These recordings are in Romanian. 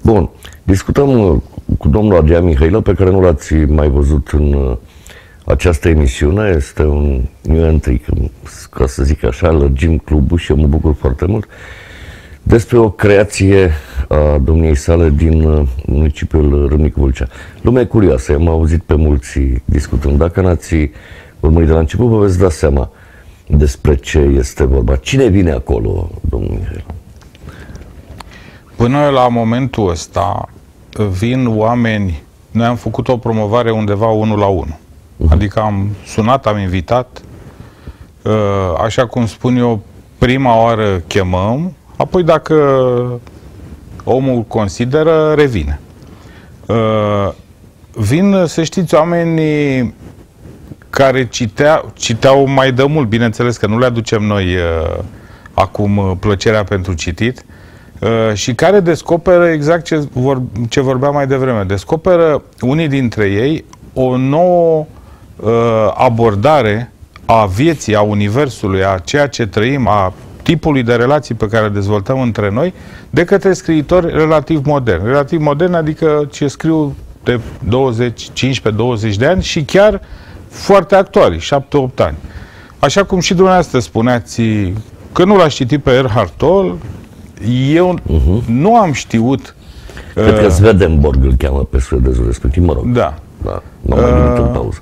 Bun. Discutăm cu domnul Adrian Mihailă, pe care nu l-ați mai văzut în această emisiune. Este un new entry, ca să zic așa, lărgim clubul și eu mă bucur foarte mult, despre o creație a domniei sale din municipiul Râmnicu Vâlcea. Lumea curioasă, am auzit pe mulți discutând. Dacă n-ați urmărit de la început, vă veți da seama despre ce este vorba. Cine vine acolo, domnul Mihailă? Până la momentul ăsta vin oameni. Noi am făcut o promovare undeva 1 la 1. Adică am sunat, am invitat, așa cum spun eu, prima oară chemăm, apoi dacă omul consideră, revine. Vin, să știți, oamenii care citeau mai de mult, bineînțeles că nu le aducem noi acum plăcerea pentru citit, și care descoperă exact ce vorbeam mai devreme. Descoperă unii dintre ei o nouă abordare a vieții, a universului, a ceea ce trăim, a tipului de relații pe care le dezvoltăm între noi, de către scriitori relativ moderni. Relativ moderni, adică ce scriu de 15-20 de ani și chiar foarte actuali, 7-8 ani. Așa cum și dumneavoastră spuneați că nu l-ați citit pe Eckhart Tolle, eu nu am știut. Cred că Swedenborg îl cheamă pe suedezul respectiv, mă rog. Da. M-am mai gândit în pauză.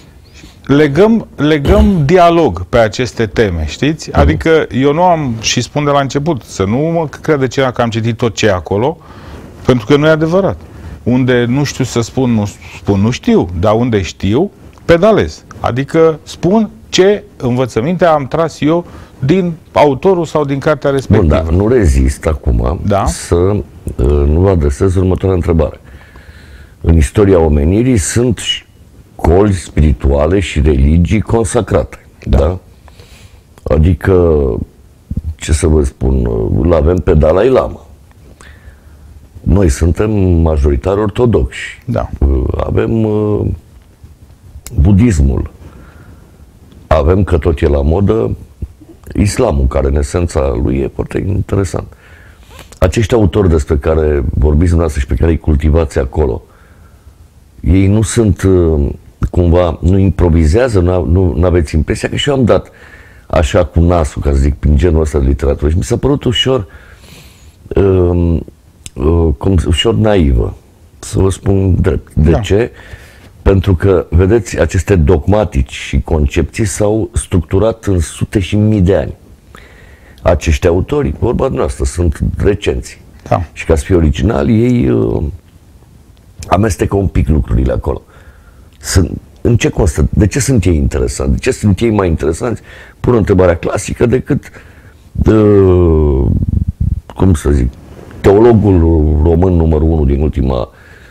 Legăm dialog pe aceste teme, știți? Adică eu nu am, și spun de la început, să nu mă crede cineva că am citit tot ce e acolo, pentru că nu e adevărat. Unde nu știu să spun, nu știu, dar unde știu, pedalez. Adică spun ce învățăminte am tras eu din autorul sau din cartea respectivă. Bun, dar nu rezist acum să nu vă adresez următoarea întrebare. În istoria omenirii sunt școli spirituale și religii consacrate. Da? Adică, ce să vă spun, îl avem pe Dalai Lama. Noi suntem majoritar ortodoxi. Da. Avem budismul. Avem, că tot e la modă, islamul, care în esența lui e foarte interesant. Acești autori despre care vorbiți dumneavoastră și pe care îi cultivați acolo, ei nu sunt cumva, nu improvizează, nu aveți impresia că și eu am dat așa cu nasul, ca să zic, prin genul ăsta de literatură și mi s-a părut ușor ușor naivă, să vă spun drept. De ce? Pentru că, vedeți, aceste dogmatici și concepții s-au structurat în sute și mii de ani. Acești autori, vorba noastră, sunt recenți. Da. Și ca să fie originali, ei amestecă un pic lucrurile acolo. În ce constă? De ce sunt ei interesanți? De ce sunt ei mai interesanți? Pun întrebarea clasică decât, cum să zic, teologul român numărul 1 din ultima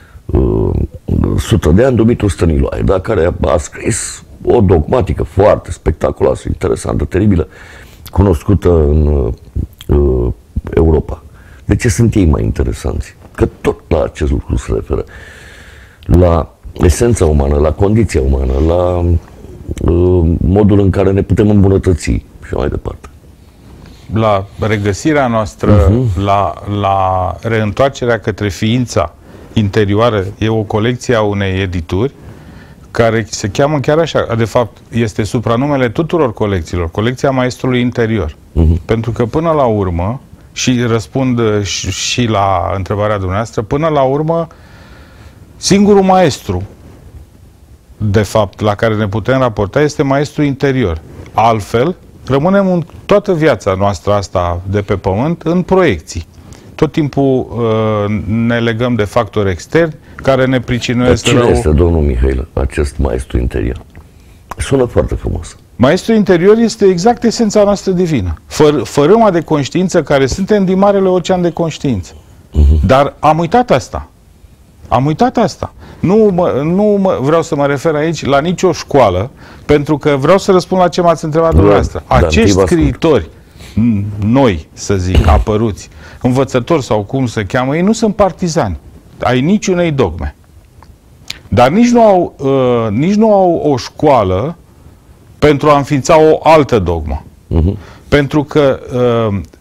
100 de ani, Dumitru Stăniloae, da? Care a scris o dogmatică foarte spectaculoasă, interesantă, teribilă, cunoscută în Europa. De ce sunt ei mai interesanți? Că tot la acest lucru se referă. La esența umană, la condiția umană, la modul în care ne putem îmbunătăți și mai departe. La regăsirea noastră, la reîntoarcerea către ființa interioară. E o colecție a unei edituri care se cheamă chiar așa, de fapt este supranumele tuturor colecțiilor, colecția Maestrului Interior. Pentru că până la urmă, și răspund și la întrebarea dumneavoastră, până la urmă singurul maestru de fapt la care ne putem raporta este maestrul interior. Altfel rămânem în toată viața noastră asta de pe pământ în proiecții. Tot timpul ne legăm de factori externi care ne pricinuiesc. Dar cine este, domnul Mihailă, acest maestru interior? Sună foarte frumos. Maestrul interior este exact esența noastră divină. Fărâma de conștiință care suntem din marele ocean de conștiință. Dar am uitat asta. Am uitat asta. Nu vreau să mă refer aici la nicio școală, pentru că vreau să răspund la ce m-ați întrebat dumneavoastră. Acești scriitori noi, să zic, apăruți, învățători sau cum se cheamă, ei nu sunt partizani ai niciunei dogme. Dar nici nu au o școală pentru a înființa o altă dogmă. Pentru că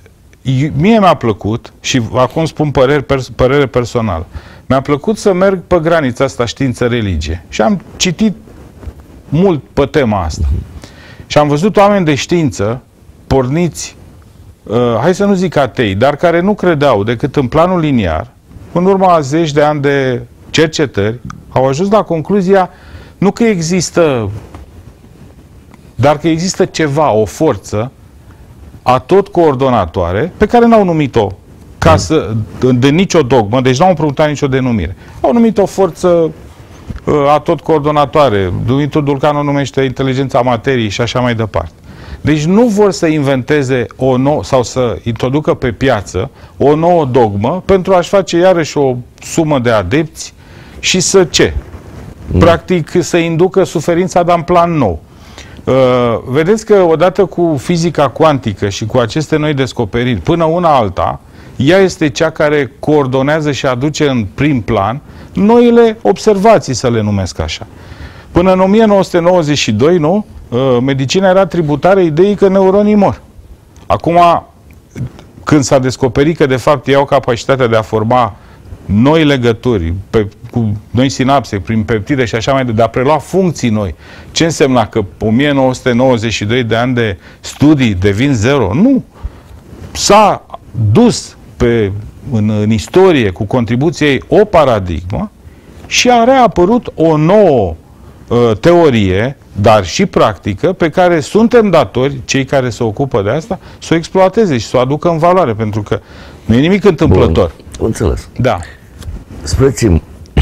mie mi-a plăcut, și acum spun părere personală, mi-a plăcut să merg pe granița asta știință-religie. Și am citit mult pe tema asta. Și am văzut oameni de știință porniți, hai să nu zic atei, dar care nu credeau decât în planul liniar, în urma a zeci de ani de cercetări, au ajuns la concluzia nu că există, dar că există ceva, o forță atot coordonatoare, pe care n-au numit-o ca să, de nicio dogmă, deci n-au împrumutat nicio denumire. Au numit o forță atot coordonatoare. Dumitru Dulcan o numește inteligența materiei și așa mai departe. Deci nu vor să inventeze o nouă, sau să introducă pe piață o nouă dogmă pentru a-și face iarăși o sumă de adepți și să ce? Practic să inducă suferința, dar în plan nou. Vedeți că odată cu fizica cuantică și cu aceste noi descoperiri, până una alta, ea este cea care coordonează și aduce în prim plan noile observații, să le numesc așa. Până în 1992, nu? Medicina era tributară ideii că neuronii mor. Acum, când s-a descoperit că de fapt ei au capacitatea de a forma noi legături, cu noi sinapse, prin peptide și așa mai departe, de a prelua funcții noi. Ce însemna că 1992 de ani de studii devin zero? Nu! S-a dus în istorie cu contribuția ei o paradigmă și a reapărut o nouă teorie, dar și practică, pe care suntem datori, cei care se ocupă de asta, să o exploateze și să o aducă în valoare, pentru că nu e nimic întâmplător. Bun, înțeles. Da. Spuneți-mi,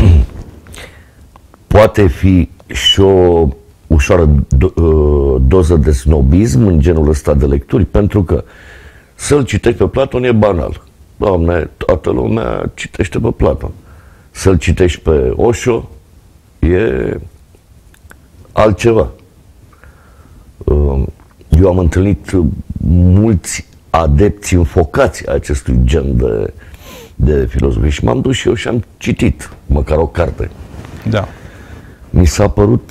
poate fi și o ușoară doză de snobism în genul ăsta de lecturi, pentru că să-l citești pe Platon e banal. Doamne, toată lumea citește pe Platon. Să-l citești pe Osho e altceva. Eu am întâlnit mulți adepți înfocați a acestui gen de filozofie și m-am dus și eu și am citit măcar o carte. Da. Mi s-a părut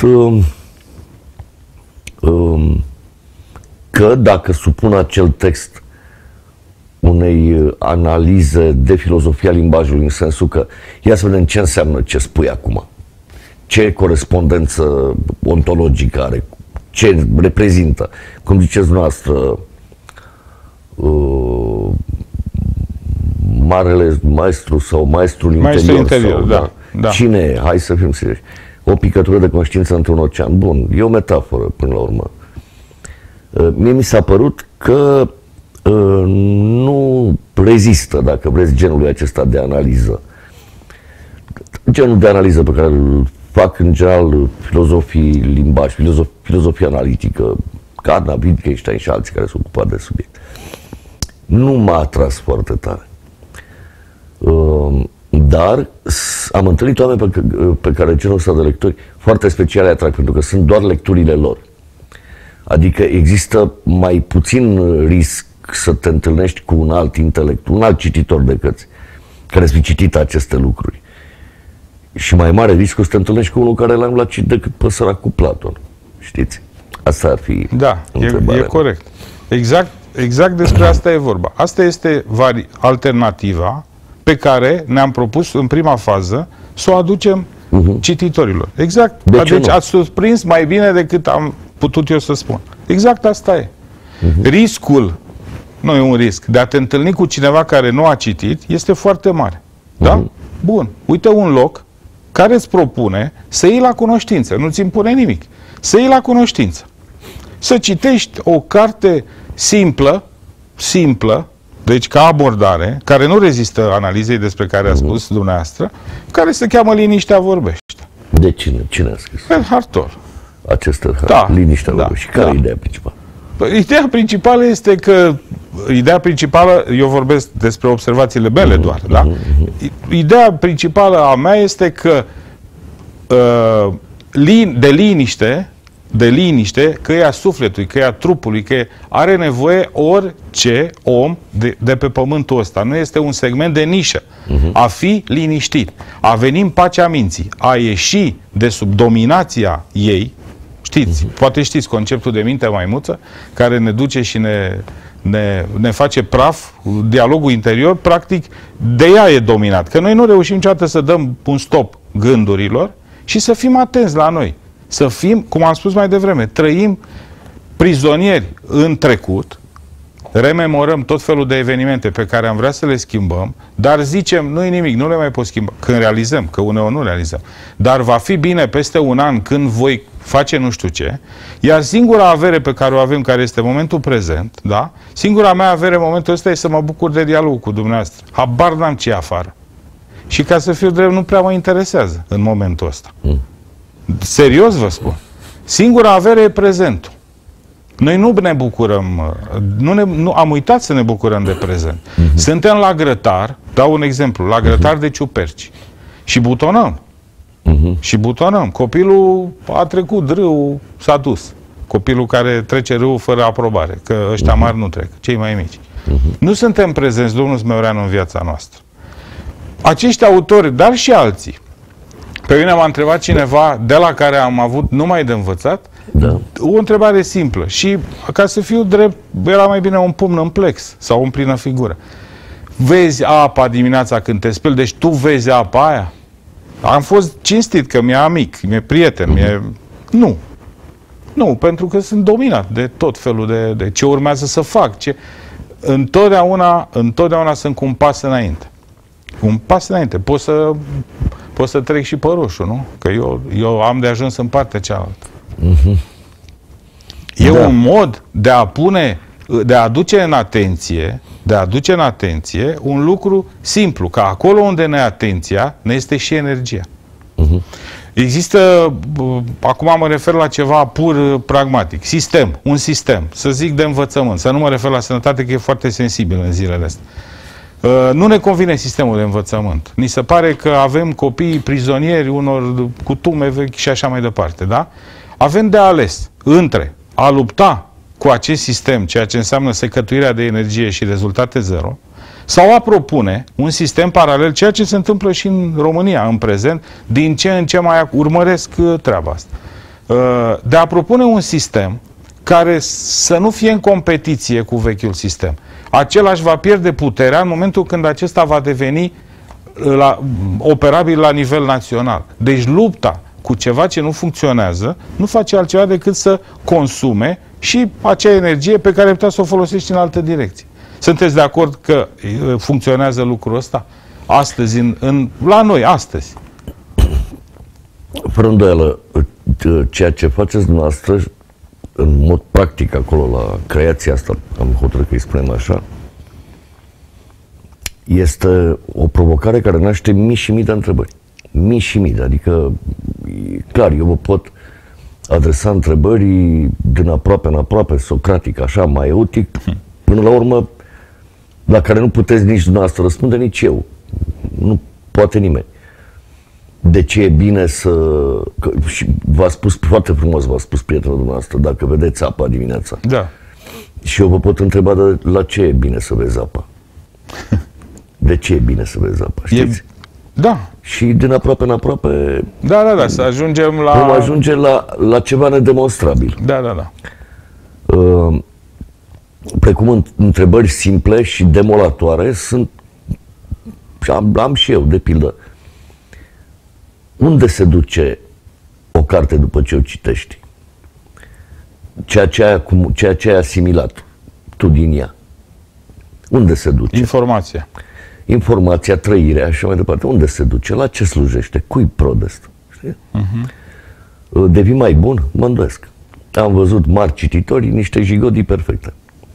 că dacă supun acel text unei analize de filozofia limbajului, în sensul că ia să vedem ce înseamnă ce spui acum, ce corespondență ontologică are, ce reprezintă, cum ziceți dumneavoastră, marele maestru sau maestrul interior, sau, da. Cine e? Hai să fim serioși. O picătură de conștiință într-un ocean. Bun, e o metaforă până la urmă. Mie mi s-a părut că nu rezistă, dacă vreți, genului acesta de analiză. Genul de analiză pe care îl fac în general filozofii limbaj, filozofia analitică, Carnap, Wittgenstein și alții care s-au ocupat de subiect. Nu m-a atras foarte tare. Dar am întâlnit oameni pe care genul ăsta de lecturi foarte speciale atrag, pentru că sunt doar lecturile lor. Adică există mai puțin risc să te întâlnești cu un alt intelectual, un alt cititor de cărți, care să fi citit aceste lucruri. Și mai mare riscul să te întâlnești cu unul care l-a citit decât pe săracul Platon. Știți? Asta ar fi e corect. Exact despre asta e vorba. Asta este alternativa pe care ne-am propus în prima fază să o aducem cititorilor. Exact. Deci ați surprins mai bine decât am putut eu să spun. Exact asta e. Riscul, nu e un risc, de a te întâlni cu cineva care nu a citit este foarte mare. Da? Bun. Uite un loc care îți propune să iei la cunoștință. Nu ți impune nimic. Să iei la cunoștință. Să citești o carte simplă, deci ca abordare, care nu rezistă analizei despre care a spus dumneavoastră, care se cheamă Liniștea vorbește. De cine? Cine a scris? Eckhart Tolle. Acest Eckhart, Liniștea vorbește. Și care e ideea principală? Ideea principală este că eu vorbesc despre observațiile mele doar, da? Ideea principală a mea este că de liniște, că e a sufletului, că e a trupului, că are nevoie orice om de pe pământul ăsta. Nu este un segment de nișă. A fi liniștit, a veni în pacea minții, a ieși de sub dominația ei. Știți, poate știți conceptul de minte maimuță, care ne duce și ne face praf, dialogul interior, practic, de ea e dominat. Că noi nu reușim niciodată să dăm un stop gândurilor și să fim atenți la noi. Să fim, cum am spus mai devreme, trăim prizonieri în trecut, rememorăm tot felul de evenimente pe care am vrea să le schimbăm, dar zicem, nu-i nimic, nu le mai pot schimba. Când realizăm, că uneori nu realizăm. Dar va fi bine peste un an când voi face nu știu ce, iar singura avere pe care o avem, care este momentul prezent, da? Singura mea avere în momentul ăsta e să mă bucur de dialog cu dumneavoastră. Habar n-am ce e afară. Și ca să fiu drept, nu prea mă interesează în momentul ăsta. Serios vă spun. Singura avere e prezentul. Noi nu ne bucurăm, nu am uitat să ne bucurăm de prezent. Suntem la grătar, dau un exemplu, la grătar de ciuperci. Și butonăm. Și butonăm. Copilul a trecut râul, s-a dus. Copilul care trece râul fără aprobare, că ăștia mari nu trec, cei mai mici. Nu suntem prezenți, domnul Smeoreanu, în viața noastră. Acești autori, dar și alții. Pe mine m-a întrebat cineva, de la care am avut numai de învățat, o întrebare simplă. Și, ca să fiu drept, era mai bine un pumn în plex sau în plină figură. Vezi apa dimineața când te speli, deci tu vezi apa aia? Am fost cinstit că mi-e amic, mi-e prieten, Nu. Nu, pentru că sunt dominat de tot felul de ce urmează să fac. Întotdeauna sunt cu un pas înainte. Cu un pas înainte. Pot să trec și pe roșu, nu? Că eu am de ajuns în partea cealaltă. E un mod de a aduce în atenție un lucru simplu, că acolo unde ne e atenția, ne este și energia. Există, acum mă refer la ceva pur pragmatic, un sistem, să zic de învățământ, să nu mă refer la sănătate, că e foarte sensibil în zilele astea. Nu ne convine sistemul de învățământ. Ni se pare că avem copii prizonieri unor cutume vechi și așa mai departe, da? Avem de ales între a lupta cu acest sistem, ceea ce înseamnă secătuirea de energie și rezultate zero, sau a propune un sistem paralel, ceea ce se întâmplă și în România în prezent, din ce în ce mai urmăresc treaba asta. De a propune un sistem care să nu fie în competiție cu vechiul sistem. Același va pierde puterea în momentul când acesta va deveni operabil la nivel național. Deci lupta cu ceva ce nu funcționează nu face altceva decât să consume și acea energie pe care putea să o folosești în altă direcție. Sunteți de acord că funcționează lucrul ăsta? Astăzi, la noi, astăzi. Fără îndoială, ceea ce faceți dumneavoastră în mod practic acolo la creația asta, am hotărât că îi spunem așa, este o provocare care naște mii și mii de întrebări. Mii și mii, adică, clar, eu vă pot adresa întrebări din aproape în aproape, socratic, așa, maiotic, până la urmă, la care nu puteți nici dumneavoastră răspunde, nici eu. Nu poate nimeni. De ce e bine și v-a spus foarte frumos, v-a spus prietenul dumneavoastră, dacă vedeți apa dimineața. Da. Și eu vă pot întreba la ce e bine să vezi apa. De ce e bine să vezi apa, știți? Da. Și din aproape în aproape... Da, să ajungem la... Vom ajunge la ceva nedemonstrabil. Da. Precum întrebări simple și demolatoare sunt... Am și eu, de pildă. Unde se duce o carte după ce o citești? Ceea ce ai asimilat tu din ea. Unde se duce? Informația, trăirea și mai departe. Unde se duce? La ce slujește? Cui prodest? Devii mai bun? Mă îndoiesc. Am văzut mari cititori, niște jigodii perfecte.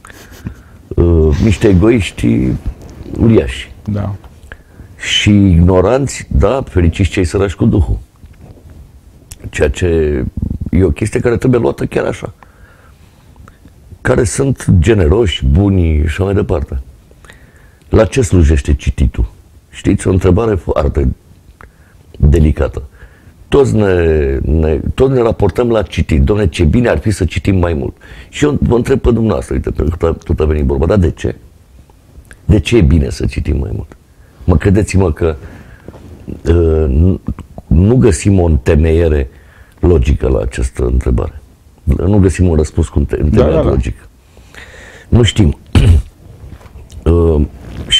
Niște egoiști uriași. Da. Și ignoranți, da, fericiți cei sărași cu Duhul. Ceea ce e o chestie care trebuie luată chiar așa. Care sunt generoși, buni și așa mai departe. La ce slujește cititul? Știți, o întrebare foarte delicată. Toți ne raportăm la citit. Doamne, ce bine ar fi să citim mai mult. Și eu vă întreb pe dumneavoastră, uite, pentru că tot a venit vorba, dar de ce? De ce e bine să citim mai mult? Credeți-mă că nu găsim o întemeiere logică la această întrebare. Nu găsim un răspuns cu întemeiere logică. Nu știm.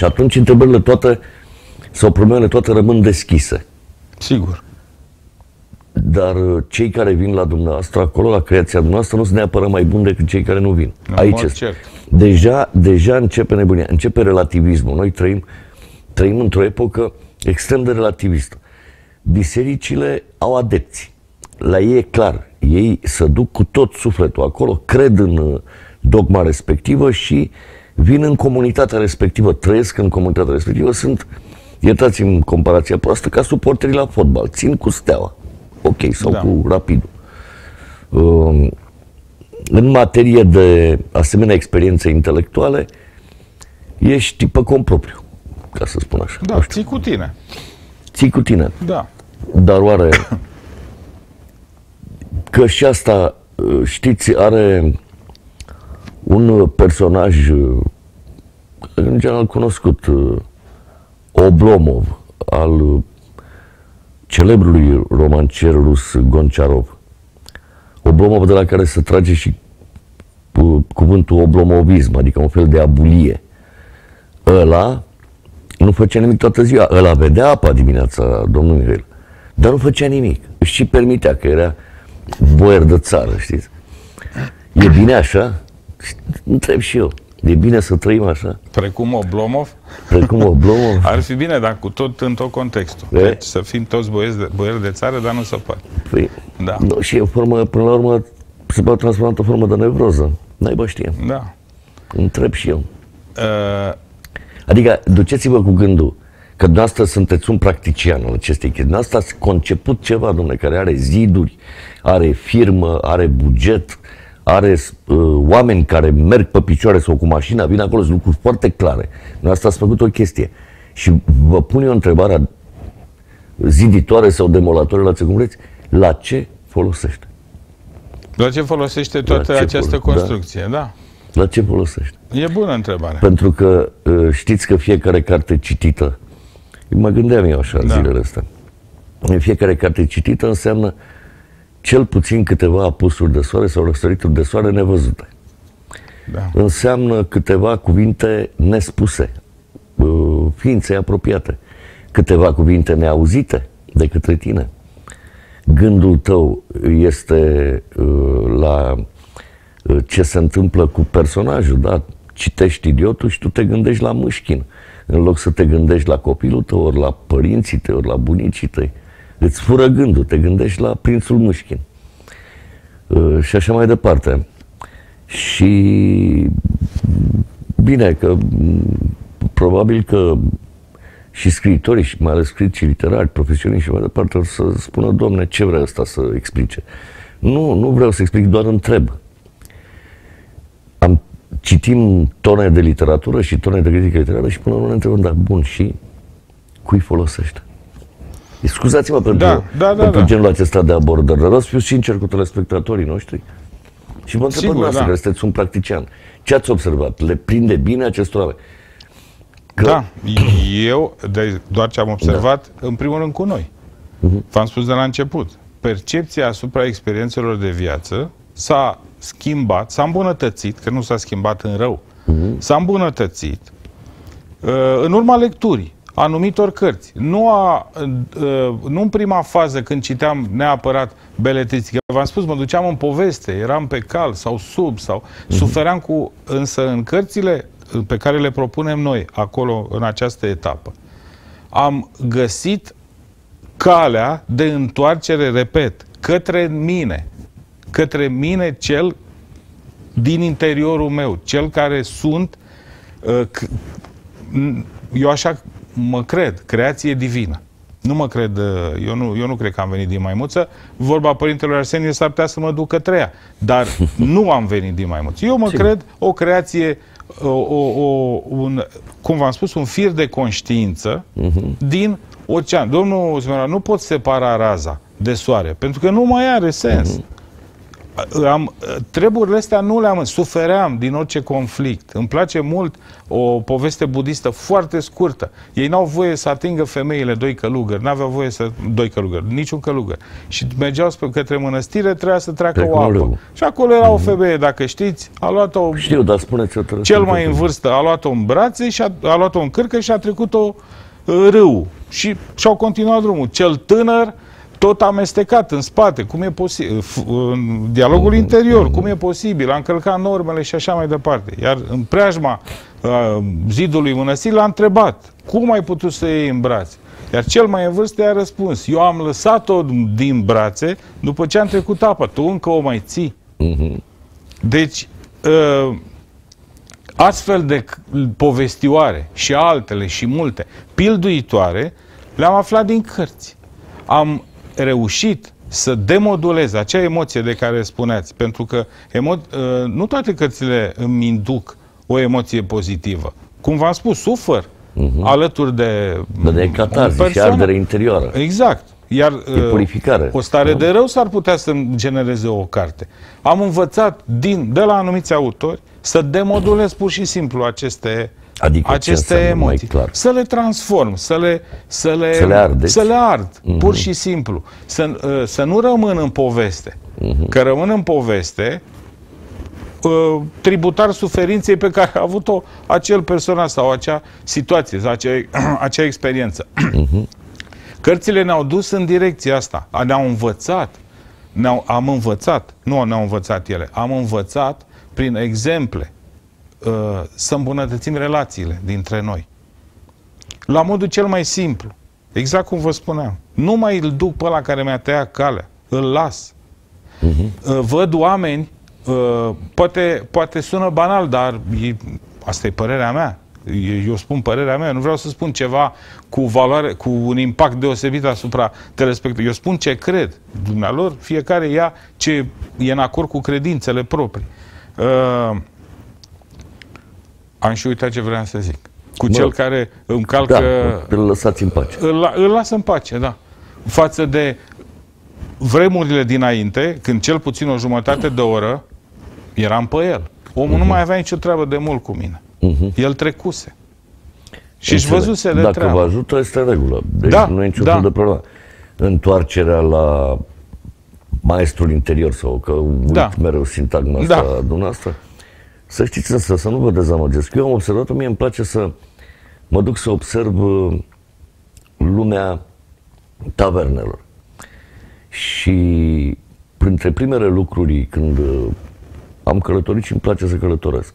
Și atunci întrebările toate sau problemele toate rămân deschise. Sigur. Dar cei care vin la dumneavoastră, acolo, la creația dumneavoastră, nu sunt neapărat mai buni decât cei care nu vin. Aici este. Deja începe nebunia, începe relativismul. Noi trăim într-o epocă extrem de relativistă. Bisericile au adepți. La ei e clar. Ei se duc cu tot sufletul acolo, cred în dogma respectivă și vin în comunitatea respectivă, trăiesc în comunitatea respectivă, sunt, iertați-mi comparația proastă, ca suporterii la fotbal, țin cu Steaua, ok, sau cu Rapidul. În materie de asemenea experiențe intelectuale, ești pe cont propriu, ca să spun așa. Da, ții cu tine. Ții cu tine. Da. Dar oare că și asta, știți, are un personaj în general cunoscut, Oblomov, al celebrului romancier rus Gonciarov. Oblomov, de la care se trage și cuvântul oblomovism, adică un fel de abulie. Ăla nu făcea nimic toată ziua. Ăla vedea apa dimineața, domnul Mihail, dar nu făcea nimic. Își și permitea, că era boier de țară, știți? E bine așa? Întreb și eu. E bine să trăim așa? Precum Oblomov? Precum Oblomov? Ar fi bine, dar cu tot în tot contextul. Deci să fim toți boieri de țară, dar nu se poate. Păi, da. Nu, și în formă, până la urmă, se poate transforma într-o formă de nevroză. Naiba știe. Da. Întreb și eu. Adică, duceți-vă cu gândul că dumneavoastră sunteți un practician al acestei chestii. Dumneavoastră ați conceput ceva, domnule, care are ziduri, are firmă, are buget, are oameni care merg pe picioare sau cu mașina, vin acolo, sunt lucruri foarte clare. Dumneavoastră ați făcut o chestie. Și vă pun eu întrebarea ziditoare sau demolatoare, la ce cum vreți, la ce folosește? La ce folosește toată această construcție, da? La ce folosește? E bună întrebare. Pentru că știți că fiecare carte citită, mă gândeam eu așa zilele astea, fiecare carte citită înseamnă cel puțin câteva apusuri de soare sau răsărituri de soare nevăzute. Da. Înseamnă câteva cuvinte nespuse, ființe apropiate, câteva cuvinte neauzite de către tine. Gândul tău este la ce se întâmplă cu personajul, da? Citești Idiotul și tu te gândești la Mâșchin, în loc să te gândești la copilul tău, ori la părinții tăi, ori la bunicii tăi. Îți fură gândul, te gândești la prințul Mâșchin. Și așa mai departe. Și bine, că probabil că și scriitorii, și mai ales criticii literari, profesioniști și mai departe, o să spună, Doamne, ce vrea ăsta să explice? Nu vreau să explic, doar întreb. Citim tone de literatură și tone de critică literară și până la urmă ne întrebăm, dar bun, și cui folosește? Scuzați-mă pentru genul acesta de abordări, dar vreau să fiu sincer cu telespectatorii noștri și vă întreb dumneavoastră, că sunteți un practician. Ce ați observat? Le prinde bine acestor oameni? Da, eu, doar ce am observat, în primul rând cu noi. V-am spus de la început. Percepția asupra experiențelor de viață s-a schimbat, s-a îmbunătățit, că nu s-a schimbat în rău, s-a îmbunătățit în urma lecturii anumitor cărți. Nu în prima fază, când citeam neapărat beletristică. V-am spus, mă duceam în poveste, eram pe cal sau sub, sau sufeream însă în cărțile pe care le propunem noi, acolo, în această etapă, am găsit calea de întoarcere, repet, către mine cel din interiorul meu, cel care sunt, eu așa mă cred, creație divină. Nu mă cred, eu nu cred că am venit din maimuță. Vorba Părintelui Arsenie s-ar putea să mă duc către ea, dar nu am venit din maimuță. Eu mă cred o creație, cum v-am spus, un fir de conștiință din ocean. Domnul Smeron, nu pot separa raza de soare, pentru că nu mai are sens. treburile astea nu le-am, sufeream din orice conflict. Îmi place mult o poveste budistă foarte scurtă. Ei n-au voie să atingă femeile doi călugări, n-aveau voie să, doi călugări, niciun călugăr. Și mergeau către mănăstire, trebuia să treacă o apă. Și acolo era o femeie, dacă știți, a luat-o. Știu, dar spuneți-o. Cel mai în vârstă a luat-o în brațe și a luat-o în cârcă și a trecut-o râul. Și-au continuat drumul. Cel tânăr tot amestecat în spate, cum e posibil, în dialogul interior, cum e posibil, a încălcat normele și așa mai departe. Iar în preajma zidului mănăstirii l-a întrebat, cum ai putut să iei în brațe? Iar cel mai în vârstă i-a răspuns, eu am lăsat-o din brațe după ce am trecut apa, tu încă o mai ții. Deci, astfel de povestioare și altele și multe pilduitoare le-am aflat din cărți. Am reușit să demodulez acea emoție de care spuneați, pentru că nu toate cărțile îmi induc o emoție pozitivă. Cum v-am spus, sufăr alături de catarzi și ardere interioară. Exact. Iar purificare. O stare de rău s-ar putea să genereze o carte. Am învățat de la anumiți autori să demodulez pur și simplu aceste emoții. Să le transform, să le ard, pur și simplu. Să nu rămân în poveste. Că rămân în poveste tributar suferinței pe care a avut-o acel personaj sau acea situație, sau acea experiență. Cărțile ne-au dus în direcția asta. Ne-au învățat. Am învățat. Nu ne-au învățat ele. Am învățat prin exemple să îmbunătățim relațiile dintre noi. La modul cel mai simplu. Exact cum vă spuneam. Nu mai îl duc pe ăla care mi-a tăiat calea. Îl las. Văd oameni, poate sună banal, dar asta e părerea mea. Eu spun părerea mea, nu vreau să spun ceva cu valoare, cu un impact deosebit asupra telespectatorului. Eu spun ce cred. Dumnealor, fiecare ia ce e în acord cu credințele proprii. Am și uitat ce vreau să zic. Cu cel care încalcă... Da, îl lăsați în pace. Îl lasă în pace, da. Față de vremurile dinainte, când cel puțin o jumătate de oră eram pe el. Omul nu mai avea nicio treabă de mult cu mine. El trecuse. Și își văzuse de treabă. Dacă vă ajută, este în regulă. Deci nu e niciun fel de problemă. Întoarcerea la maestrul interior sau că uit mereu sintagma asta dumneavoastră. Să știți însă, să nu vă dezamăgesc. Eu am observat-o, mie îmi place să mă duc să observ lumea tavernelor. Și printre primele lucruri când am călătorit și îmi place să călătoresc,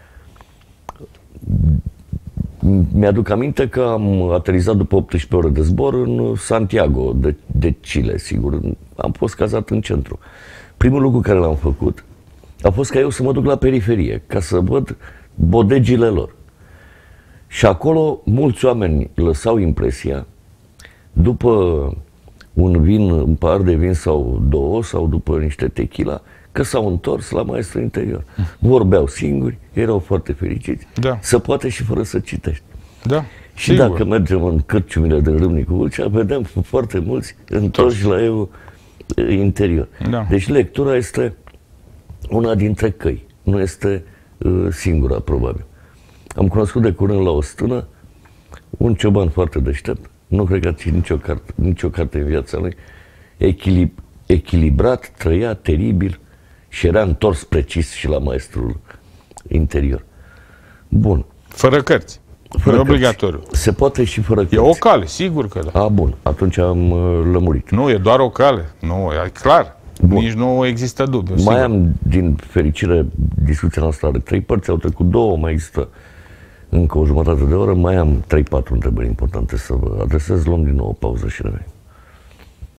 mi-aduc aminte că am aterizat după 18 ore de zbor în Santiago de Chile, sigur. Am fost cazat în centru. Primul lucru care l-am făcut a fost ca eu să mă duc la periferie, ca să văd bodegile lor. Și acolo mulți oameni lăsau impresia, după un pahar de vin sau două, sau după niște tequila, că s-au întors la maestrul interior. Vorbeau singuri, erau foarte fericiți. Se poate și fără să citești. Și dacă mergem în cărciumile de Râmnicu Vâlcea, vedem foarte mulți întorși la eu interior. Deci lectura este una dintre căi. Nu este singura, probabil. Am cunoscut de curând la o stână un cioban foarte deștept. Nu cred că a citit nicio carte în viața lui. Echilibrat, trăia teribil și era întors precis și la maestrul interior. Bun. Fără cărți. Fără obligatoriu. Se poate și fără cărți. E o cale, sigur că da. Bun. Atunci am lămurit. Nu, e doar o cale. Nu, e clar. Bun. Nici nu există dubiu. Mai sigur. Am, din fericire, discuția noastră are 3 părți, au trecut 2, mai există încă o jumătate de oră, mai am 3-4 întrebări importante să vă adresez, luăm din nou o pauză și revenim.